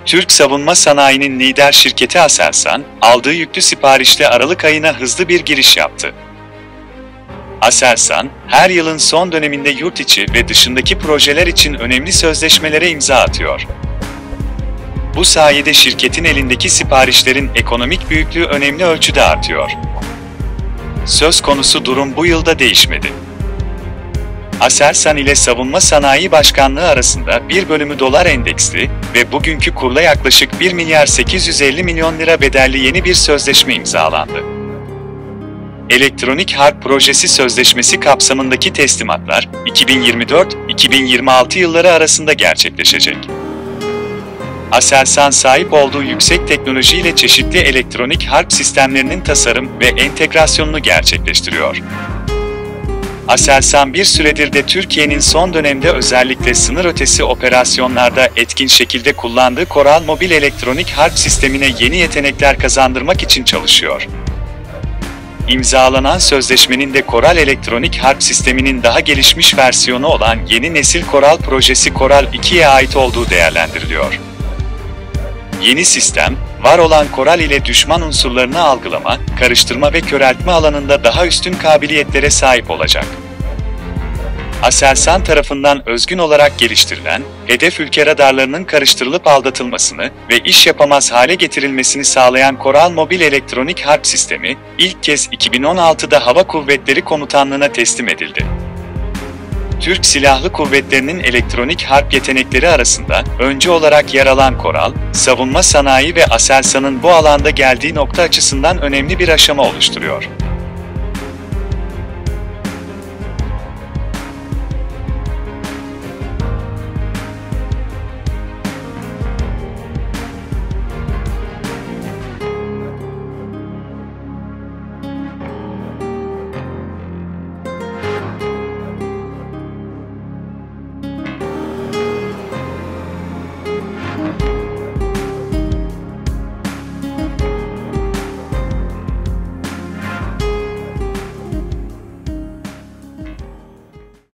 Türk savunma sanayinin lider şirketi Aselsan, aldığı yüklü siparişle Aralık ayına hızlı bir giriş yaptı. Aselsan, her yılın son döneminde yurt içi ve dışındaki projeler için önemli sözleşmelere imza atıyor. Bu sayede şirketin elindeki siparişlerin ekonomik büyüklüğü önemli ölçüde artıyor. Söz konusu durum bu yılda değişmedi. Aselsan ile Savunma Sanayi Başkanlığı arasında bir bölümü dolar endeksli ve bugünkü kurla yaklaşık 1 milyar 850 milyon lira bedelli yeni bir sözleşme imzalandı. Elektronik Harp Projesi sözleşmesi kapsamındaki teslimatlar 2024-2026 yılları arasında gerçekleşecek. Aselsan sahip olduğu yüksek teknolojiyle çeşitli elektronik harp sistemlerinin tasarım ve entegrasyonunu gerçekleştiriyor. Aselsan bir süredir de Türkiye'nin son dönemde özellikle sınır ötesi operasyonlarda etkin şekilde kullandığı Coral Mobil Elektronik Harp Sistemi'ne yeni yetenekler kazandırmak için çalışıyor. İmzalanan sözleşmenin de Coral Elektronik Harp Sistemi'nin daha gelişmiş versiyonu olan yeni nesil Coral projesi Coral 2'ye ait olduğu değerlendiriliyor. Yeni sistem, var olan Coral ile düşman unsurlarını algılama, karıştırma ve köreltme alanında daha üstün kabiliyetlere sahip olacak. Aselsan tarafından özgün olarak geliştirilen, hedef ülke radarlarının karıştırılıp aldatılmasını ve iş yapamaz hale getirilmesini sağlayan Coral Mobil Elektronik Harp Sistemi, ilk kez 2016'da Hava Kuvvetleri Komutanlığı'na teslim edildi. Türk Silahlı Kuvvetleri'nin elektronik harp yetenekleri arasında öncü olarak yer alan Coral, savunma sanayi ve Aselsan'ın bu alanda geldiği nokta açısından önemli bir aşama oluşturuyor.